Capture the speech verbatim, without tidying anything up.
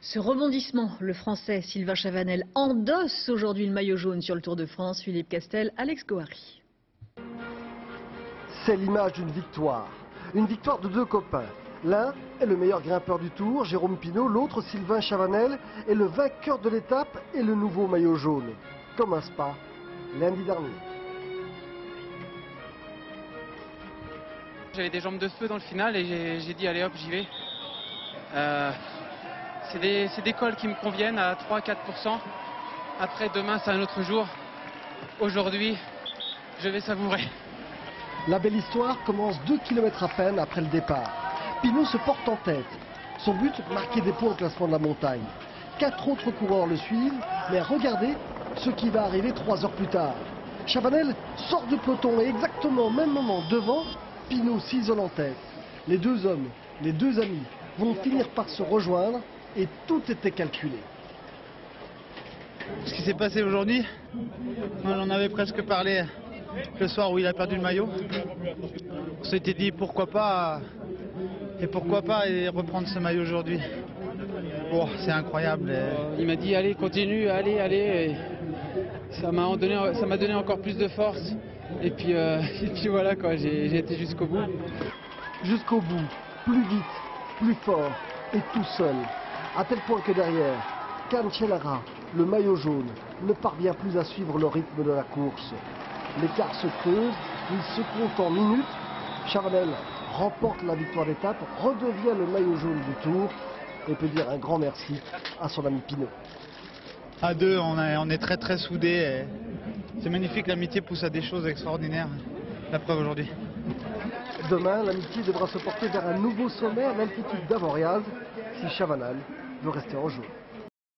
Ce rebondissement, le Français Sylvain Chavanel endosse aujourd'hui le maillot jaune sur le Tour de France. Philippe Castel, Alex Gohary. C'est l'image d'une victoire. Une victoire de deux copains. L'un est le meilleur grimpeur du Tour, Jérôme Pinault. L'autre, Sylvain Chavanel, est le vainqueur de l'étape et le nouveau maillot jaune. Comme un spa, lundi dernier. J'avais des jambes de feu dans le final et j'ai dit allez hop, j'y vais. Euh, c'est des, des cols qui me conviennent à trois à quatre pour cent. Après demain c'est un autre jour. Aujourd'hui je vais savourer. La belle histoire commence deux kilomètres à peine après le départ. Pinault se porte en tête. Son but, marquer des points au classement de la montagne. Quatre autres coureurs le suivent, mais regardez ce qui va arriver trois heures plus tard. Chavanel sort du peloton et exactement au même moment devant, Pinault s'isole en tête. Les deux hommes, les deux amis, vont finir par se rejoindre et tout était calculé. Ce qui s'est passé aujourd'hui, on en avait presque parlé le soir où il a perdu le maillot. On s'était dit pourquoi pas et pourquoi pas et reprendre ce maillot aujourd'hui. Oh, c'est incroyable. Et... Il m'a dit allez continue, allez, allez. Et ça m'a donné, ça m'a donné encore plus de force. Et puis, euh, et puis voilà quoi, j'ai été jusqu'au bout. Jusqu'au bout, plus vite, plus fort et tout seul. À tel point que derrière, Cancellara, le maillot jaune, ne parvient plus à suivre le rythme de la course. L'écart se creuse, il se compte en minutes. Chavanel remporte la victoire d'étape, redevient le maillot jaune du Tour et peut dire un grand merci à son ami Pinault. À deux, on est, on est très très soudés. C'est magnifique, l'amitié pousse à des choses extraordinaires. La preuve aujourd'hui. Demain, l'amitié devra se porter vers un nouveau sommet à l'altitude d'Avoriaz si Chavanel veut rester en jeu.